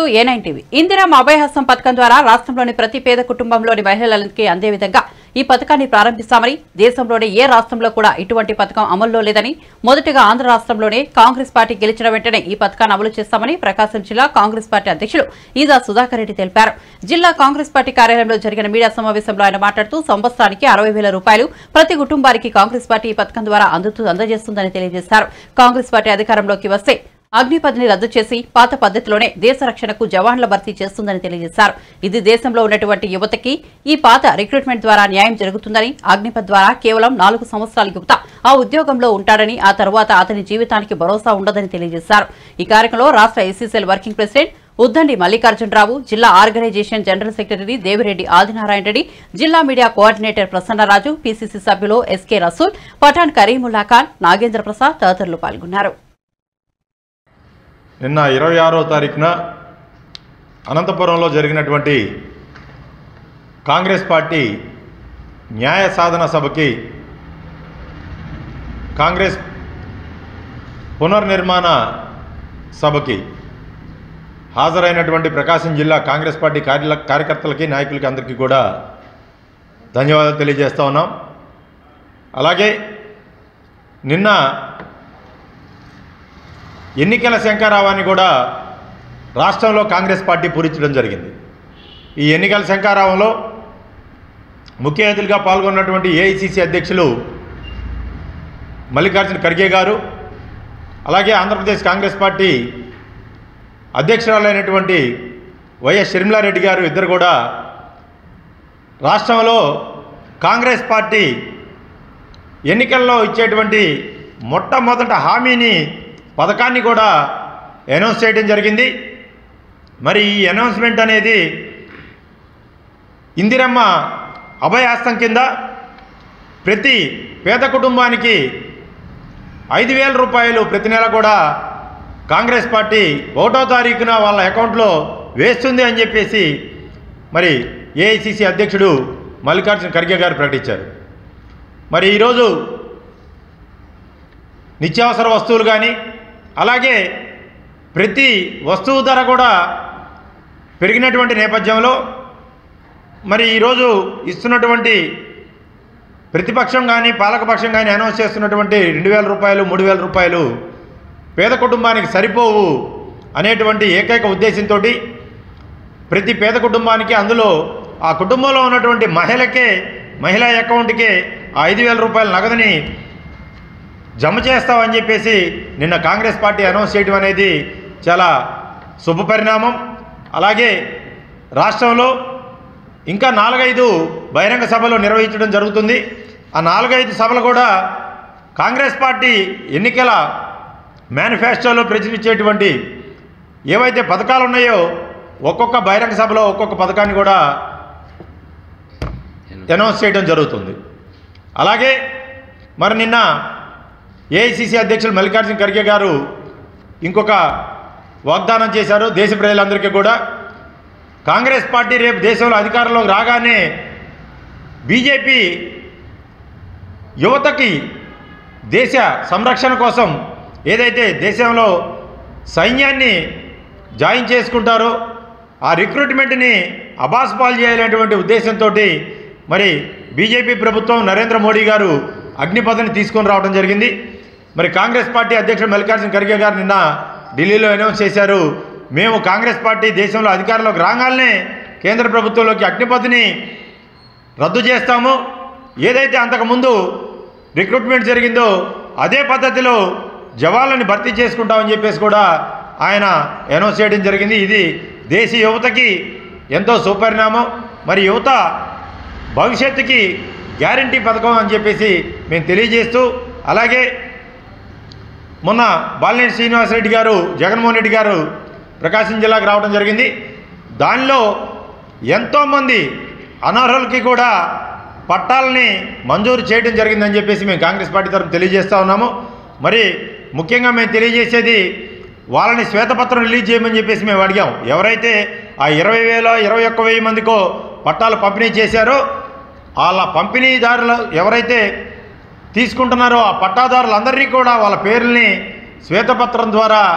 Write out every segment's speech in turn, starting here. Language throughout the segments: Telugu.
A9 టీవీ ఇందిరమ్మ అభయహస్తం పథకం ద్వారా రాష్ట్రంలోని ప్రతి పేద కుటుంబంలోని మహిళలకి అందే విధంగా ఈ పథకాన్ని ప్రారంభిస్తామని దేశంలోని ఏ రాష్ట్రంలో కూడా ఇటువంటి పథకం అమల్లో లేదని మొదటగా ఆంధ్ర రాష్ట్రంలోనే కాంగ్రెస్ పార్టీ గెలిచిన వెంటనే ఈ పథకాన్ని అమలు చేస్తామని ప్రకాశం జిల్లా కాంగ్రెస్ పార్టీ అధ్యక్షులు ఈదా సుధాకర్ రెడ్డి తెలిపారు. జిల్లా కాంగ్రెస్ పార్టీ కార్యాలయంలో జరిగిన మీడియా సమావేశంలో ఆయన మాట్లాడుతూ సంవత్సరానికి 60,000 రూపాయలు ప్రతి కుటుంబానికి కాంగ్రెస్ పార్టీ ఈ పథకం ద్వారా అందజేస్తుందని తెలియజేశారు. కాంగ్రెస్ పార్టీ అధికారంలోకి వస్తే అగ్నిపథ్ని రద్దు చేసి పాత పద్ధతిలోనే దేశ రక్షణకు జవాన్ల భర్తీ చేస్తుందని తెలియజేశారు. ఇది దేశంలో ఉన్నటువంటి యువతకి ఈ పాత రిక్రూట్మెంట్ ద్వారా న్యాయం జరుగుతుందని, అగ్నిపథ్ ద్వారా కేవలం 4 సంవత్సరాల యువత ఆ ఉద్యోగంలో ఉంటాడని, ఆ తర్వాత అతని జీవితానికి భరోసా ఉండదని తెలియజేశారు. ఈ కార్యక్రమంలో రాష్ట్ర SCCL working president Uddandi Mallikarjunarao, జిల్లా organization general secretary Devireddy Adinarayana Reddy, జిల్లా మీడియా కోఆర్డినేటర్ ప్రసన్నరాజు, పీసీసీ సభ్యులు ఎస్కే రసూల్, పఠాన్ కరీముల్లా ఖాన్, నాగేంద్ర ప్రసాద్ తదితరులు పాల్గొన్నారు. నిన్న 26వ తారీఖున అనంతపురంలో జరిగినటువంటి కాంగ్రెస్ పార్టీ న్యాయ సాధన సభకి కాంగ్రెస్ పునర్నిర్మాణ సభకి హాజరైనటువంటి ప్రకాశం జిల్లా కాంగ్రెస్ పార్టీ కార్యకర్తలకి, నాయకులకి అందరికీ కూడా ధన్యవాదాలు తెలియజేస్తూ ఉన్నాం. అలాగే నిన్న ఎన్నికల శంఖారావాన్ని కూడా రాష్ట్రంలో కాంగ్రెస్ పార్టీ పూరించడం జరిగింది. ఈ ఎన్నికల శంఖారావంలో ముఖ్య అతిథులుగా పాల్గొన్నటువంటి ఏఐసిసి అధ్యక్షులు మల్లికార్జున ఖర్గే గారు, అలాగే ఆంధ్రప్రదేశ్ కాంగ్రెస్ పార్టీ అధ్యక్షురాలైనటువంటి వైఎస్ షర్మిలారెడ్డి గారు ఇద్దరు కూడా రాష్ట్రంలో కాంగ్రెస్ పార్టీ ఎన్నికల్లో ఇచ్చేటువంటి మొట్టమొదటి హామీని, పథకాన్ని కూడా అనౌన్స్ చేయడం జరిగింది. మరి ఈ అనౌన్స్మెంట్ అనేది ఇందిరమ్మ అభయహస్తం కింద ప్రతి పేద కుటుంబానికి 5,000 రూపాయలు ప్రతి నెల కూడా కాంగ్రెస్ పార్టీ 1వ తారీఖున వాళ్ళ అకౌంట్లో వేస్తుంది అని చెప్పేసి మరి ఏఐసిసి అధ్యక్షుడు మల్లికార్జున ఖర్గే గారు ప్రకటించారు. మరి ఈరోజు నిత్యావసర వస్తువులు కానీ, అలాగే ప్రతి వస్తువు ధర కూడా పెరిగినటువంటి నేపథ్యంలో మరి ఈరోజు ఇస్తున్నటువంటి ప్రతిపక్షం కానీ, పాలకపక్షం కానీ అనౌన్స్ చేస్తున్నటువంటి 2,000 రూపాయలు, 3,000 రూపాయలు పేద కుటుంబానికి సరిపోవు అనేటువంటి ఏకైక ఉద్దేశంతో ప్రతి పేద కుటుంబానికి, అందులో ఆ కుటుంబంలో ఉన్నటువంటి మహిళా అకౌంట్కే ఆ 5,000 రూపాయల నగదుని జమ చేస్తామని చెప్పేసి నిన్న కాంగ్రెస్ పార్టీ అనౌన్స్ చేయడం అనేది చాలా శుభపరిణామం. అలాగే రాష్ట్రంలో ఇంకా 4-5 బహిరంగ సభలు నిర్వహించడం జరుగుతుంది. ఆ 4-5 సభలు కూడా కాంగ్రెస్ పార్టీ ఎన్నికల మేనిఫెస్టోలో ప్రచురించేటువంటి ఏవైతే పథకాలు ఉన్నాయో ఒక్కొక్క బహిరంగ సభలో ఒక్కొక్క పథకాన్ని కూడా అనౌన్స్ చేయడం జరుగుతుంది. అలాగే మరి నిన్న ఏఐసిసి అధ్యక్షులు మల్లికార్జున ఖర్గే గారు ఇంకొక వాగ్దానం చేశారు దేశ ప్రజలందరికీ కూడా. కాంగ్రెస్ పార్టీ రేపు దేశంలో అధికారంలోకి రాగానే బీజేపీ యువతకి దేశ సంరక్షణ కోసం ఏదైతే దేశంలో సైన్యాన్ని జాయిన్ చేసుకుంటారో ఆ రిక్రూట్మెంట్ని అబాస్పాలు చేయాలనేటువంటి ఉద్దేశంతో మరి బీజేపీ ప్రభుత్వం, నరేంద్ర మోడీ గారు అగ్నిపథ్ని తీసుకొని రావడం జరిగింది. మరి కాంగ్రెస్ పార్టీ అధ్యక్షుడు మల్లికార్జున ఖర్గే గారు నిన్న ఢిల్లీలో అనౌన్స్ చేశారు, మేము కాంగ్రెస్ పార్టీ దేశంలో అధికారంలోకి రాగానే కేంద్ర ప్రభుత్వంలోకి అగ్నిపథ్ని రద్దు చేస్తాము, ఏదైతే అంతకుముందు రిక్రూట్మెంట్ జరిగిందో అదే పద్ధతిలో జవాన్లని భర్తీ చేసుకుంటామని చెప్పేసి కూడా ఆయన అనౌన్స్ చేయడం జరిగింది. ఇది దేశ యువతకి ఎంతో సుపరిణామం. మరి యువత భవిష్యత్తుకి గ్యారంటీ పథకం అని చెప్పేసి మేము తెలియజేస్తూ, అలాగే మొన్న బాలినేని శ్రీనివాసరెడ్డి గారు, జగన్మోహన్ రెడ్డి గారు ప్రకాశం జిల్లాకు రావడం జరిగింది. దానిలో ఎంతోమంది అనర్హులకి కూడా పట్టాలని మంజూరు చేయడం జరిగిందని చెప్పేసి మేము కాంగ్రెస్ పార్టీ తరఫున తెలియజేస్తూ ఉన్నాము. మరి ముఖ్యంగా మేము తెలియజేసేది వాళ్ళని శ్వేతపత్రం రిలీజ్ చేయమని చెప్పేసి మేము అడిగాం. ఎవరైతే ఆ 20,000, 21,000 మందికో పట్టాలు పంపిణీ చేశారో వాళ్ళ పంపిణీదారులు ఎవరైతే తీసుకుంటున్నారో ఆ పట్టాదారులందరినీ కూడా వాళ్ళ పేర్లని శ్వేతపత్రం ద్వారా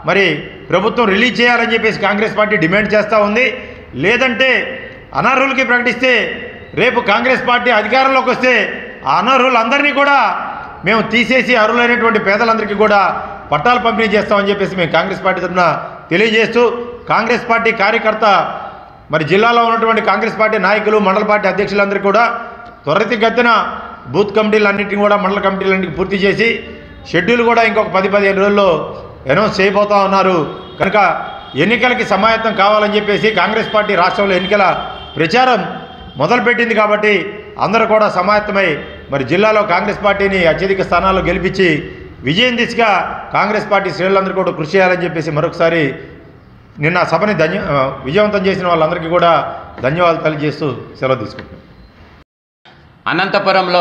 మరి ప్రభుత్వం రిలీజ్ చేయాలని చెప్పేసి కాంగ్రెస్ పార్టీ డిమాండ్ చేస్తూ ఉంది. లేదంటే అనర్హులకి ప్రకటిస్తే రేపు కాంగ్రెస్ పార్టీ అధికారంలోకి వస్తే ఆ అనర్హులందరినీ కూడా మేము తీసేసి అర్హులైనటువంటి పేదలందరికీ కూడా పట్టాలు పంపిణీ చేస్తామని చెప్పేసి మేము కాంగ్రెస్ పార్టీ తరఫున తెలియజేస్తూ, కాంగ్రెస్ పార్టీ కార్యకర్త మరి జిల్లాలో ఉన్నటువంటి కాంగ్రెస్ పార్టీ నాయకులు, మండల పార్టీ అధ్యక్షులందరూ కూడా త్వరితగతిన బూత్ కమిటీలన్నింటినీ కూడా మండల కమిటీలన్నింటినీ పూర్తి చేసి షెడ్యూల్ కూడా ఇంకొక 10-15 రోజుల్లో అనౌన్స్ చేయబోతూ ఉన్నారు. కనుక ఎన్నికలకి సమాయత్తం కావాలని చెప్పేసి కాంగ్రెస్ పార్టీ రాష్ట్రంలో ఎన్నికల ప్రచారం మొదలుపెట్టింది. కాబట్టి అందరూ కూడా సమాయత్తమై మరి జిల్లాలో కాంగ్రెస్ పార్టీని అత్యధిక స్థానాల్లో గెలిపించి విజయం దిశగా కాంగ్రెస్ పార్టీ శ్రేణులందరూ కూడా కృషి చేయాలని చెప్పేసి మరొకసారి నిన్న సభని విజయవంతం చేసిన వాళ్ళందరికీ కూడా ధన్యవాదాలు తెలియజేస్తూ సెలవు తీసుకుంటున్నాం. అనంతపురంలో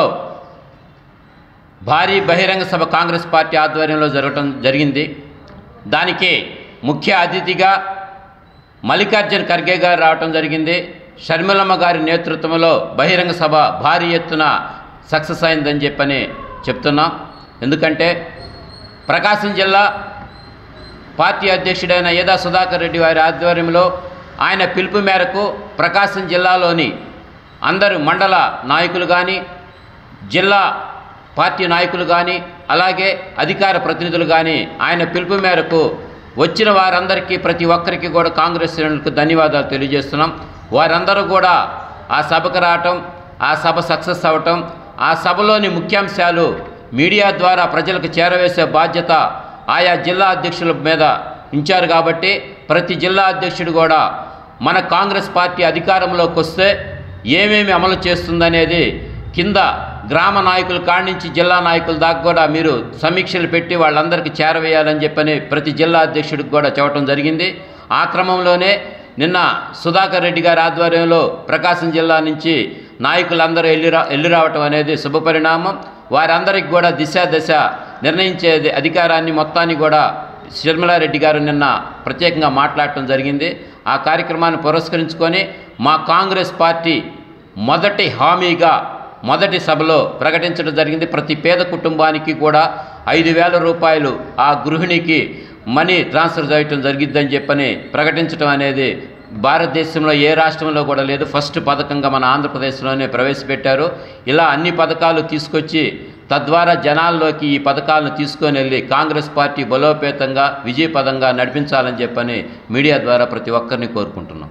భారీ బహిరంగ సభ కాంగ్రెస్ పార్టీ ఆధ్వర్యంలో జరిగింది. దానికి ముఖ్య అతిథిగా మల్లికార్జున్ ఖర్గే గారు రావటం జరిగింది. షర్మిలమ్మ గారి నేతృత్వంలో బహిరంగ సభ భారీ ఎత్తున సక్సెస్ అయిందని చెప్పని చెప్తున్నాం. ఎందుకంటే ప్రకాశం జిల్లా పార్టీ అధ్యక్షుడైన ఏదా సుధాకర్ రెడ్డి వారి ఆధ్వర్యంలో ఆయన పిలుపు మేరకు ప్రకాశం జిల్లాలోని అందరు మండల నాయకులు కానీ, జిల్లా పార్టీ నాయకులు కానీ, అలాగే అధికార ప్రతినిధులు కానీ ఆయన పిలుపు మేరకు వచ్చిన వారందరికీ ప్రతి ఒక్కరికి కూడా కాంగ్రెస్ శ్రేణులకు ధన్యవాదాలు తెలియజేస్తున్నాం. వారందరూ కూడా ఆ సభకు రావటం, ఆ సభ సక్సెస్ అవ్వటం, ఆ సభలోని ముఖ్యాంశాలు మీడియా ద్వారా ప్రజలకు చేరవేసే బాధ్యత ఆయా జిల్లా అధ్యక్షుల మీద ఉంచారు. కాబట్టి ప్రతి జిల్లా అధ్యక్షుడు కూడా మన కాంగ్రెస్ పార్టీ అధికారంలోకి వస్తే ఏమేమి అమలు చేస్తుందనేది కింద గ్రామ నాయకుల కాడి నుంచి జిల్లా నాయకుల దాకా కూడా మీరు సమీక్షలు పెట్టి వాళ్ళందరికీ చేరవేయాలని చెప్పని ప్రతి జిల్లా అధ్యక్షుడికి కూడా చెప్పడం జరిగింది. ఆ క్రమంలోనే నిన్న సుధాకర్ రెడ్డి గారి ఆధ్వర్యంలో ప్రకాశం జిల్లా నుంచి నాయకులందరూ వెళ్ళి రావటం అనేది శుభపరిణామం. వారందరికీ కూడా దశ నిర్ణయించే అధికారాన్ని మొత్తాన్ని కూడా షర్మిలారెడ్డి గారు నిన్న ప్రత్యేకంగా మాట్లాడటం జరిగింది. ఆ కార్యక్రమాన్ని పురస్కరించుకొని మా కాంగ్రెస్ పార్టీ మొదటి హామీగా మొదటి సభలో ప్రకటించడం జరిగింది. ప్రతి పేద కుటుంబానికి కూడా 5,000 రూపాయలు ఆ గృహిణికి మనీ ట్రాన్స్ఫర్ చేయటం జరిగిద్దని చెప్పని ప్రకటించడం అనేది భారతదేశంలో ఏ రాష్ట్రంలో కూడా లేదు. ఫస్ట్ పథకంగా మన ఆంధ్రప్రదేశ్లోనే ప్రవేశపెట్టారు. ఇలా అన్ని పథకాలు తీసుకొచ్చి తద్వారా జనాల్లోకి ఈ పథకాలను తీసుకొని వెళ్ళి కాంగ్రెస్ పార్టీ బలోపేతంగా విజయపదంగా నడిపించాలని చెప్పని మీడియా ద్వారా ప్రతి ఒక్కరిని కోరుకుంటున్నాం.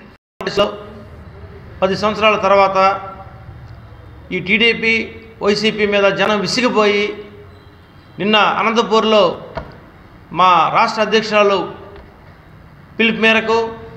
10 సంవత్సరాల తర్వాత ఈ టీడీపీ వైసీపీ మీద జనం విసిగిపోయి నిన్న అనంతపూర్లో మా రాష్ట్ర అధ్యక్షురాలు పిలుపు మేరకు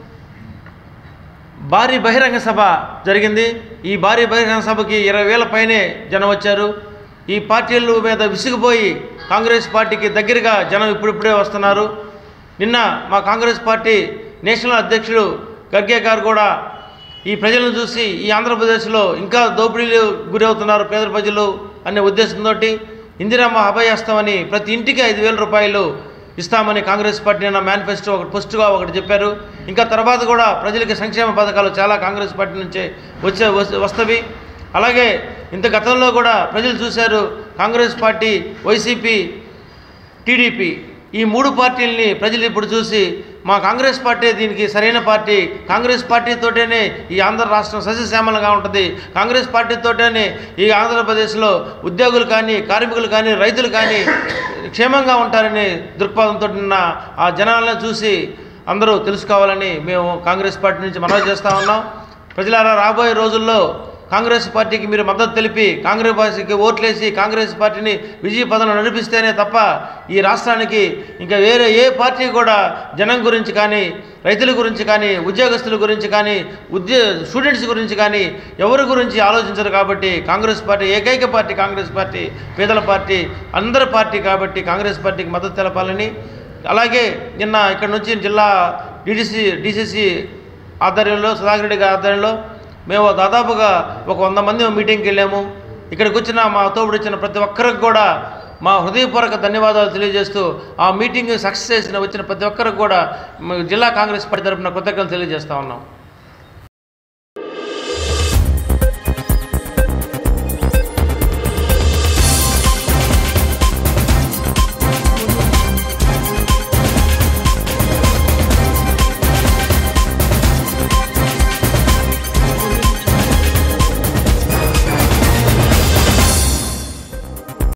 భారీ బహిరంగ సభ జరిగింది. ఈ భారీ బహిరంగ సభకి 20,000 పైనే జనం వచ్చారు. ఈ పార్టీల మీద విసిగిపోయి కాంగ్రెస్ పార్టీకి దగ్గరగా జనం ఇప్పుడిప్పుడే వస్తున్నారు. నిన్న మా కాంగ్రెస్ పార్టీ నేషనల్ అధ్యక్షుడు ఖర్గే గారు కూడా ఈ ప్రజలను చూసి ఈ ఆంధ్రప్రదేశ్లో ఇంకా దోపిడీలు గురవుతున్నారు పేద ప్రజలు అనే ఉద్దేశంతో ఇందిరమ్మ అభయహస్తమని ప్రతి ఇంటికి 5,000 రూపాయలు ఇస్తామని కాంగ్రెస్ పార్టీ నిన్న మేనిఫెస్టో ఒకటి పోస్టుగా ఒకటి చెప్పారు. ఇంకా తర్వాత కూడా ప్రజలకి సంక్షేమ పథకాలు చాలా కాంగ్రెస్ పార్టీ నుంచే వస్తవి. అలాగే ఇంత గతంలో కూడా ప్రజలు చూశారు కాంగ్రెస్ పార్టీ, వైసీపీ, టీడీపీ ఈ 3 పార్టీలని ప్రజలు ఇప్పుడు చూసి మా కాంగ్రెస్ పార్టీ దీనికి సరైన పార్టీ, కాంగ్రెస్ పార్టీతోటేనే ఈ ఆంధ్ర రాష్ట్రం సస్యశ్యామలంగా ఉంటుంది, కాంగ్రెస్ పార్టీతోటేనే ఈ ఆంధ్రప్రదేశ్లో ఉద్యోగులు కానీ, కార్మికులు కానీ, రైతులు కానీ క్షేమంగా ఉంటారనే దృక్పథంతో నిన్న ఆ జనాలను చూసి అందరూ తెలుసుకోవాలని మేము కాంగ్రెస్ పార్టీ నుంచి మనవి చేస్తూ ఉన్నాం. ప్రజలారా, రాబోయే రోజుల్లో కాంగ్రెస్ పార్టీకి మీరు మద్దతు తెలిపి కాంగ్రెస్ పార్టీకి ఓట్లేసి కాంగ్రెస్ పార్టీని విజయపదంలో నడిపిస్తేనే తప్ప ఈ రాష్ట్రానికి ఇంకా వేరే ఏ పార్టీ కూడా జనం గురించి కానీ, రైతుల గురించి కానీ, ఉద్యోగస్తుల గురించి కానీ, స్టూడెంట్స్ గురించి కానీ ఎవరి గురించి ఆలోచించరు. కాబట్టి కాంగ్రెస్ పార్టీ ఏకైక పార్టీ, కాంగ్రెస్ పార్టీ పేదల పార్టీ, అందరి పార్టీ. కాబట్టి కాంగ్రెస్ పార్టీకి మద్దతు తెలపాలని, అలాగే నిన్న ఇక్కడ నుంచి జిల్లా డీసీసీ ఆధ్వర్యంలో సుధాకర్ రెడ్డి గారి ఆధ్వర్యంలో మేము దాదాపుగా ఒక 100 మంది మీటింగ్కి వెళ్ళాము. ఇక్కడికి వచ్చిన మా తోడు వచ్చిన ప్రతి ఒక్కరికి కూడా మా హృదయపూర్వక ధన్యవాదాలు తెలియజేస్తూ ఆ మీటింగ్ సక్సెస్ చేసిన వచ్చిన ప్రతి ఒక్కరికి కూడా జిల్లా కాంగ్రెస్ పార్టీ తరఫున కృతజ్ఞతలు తెలియజేస్తూ ఉన్నాం.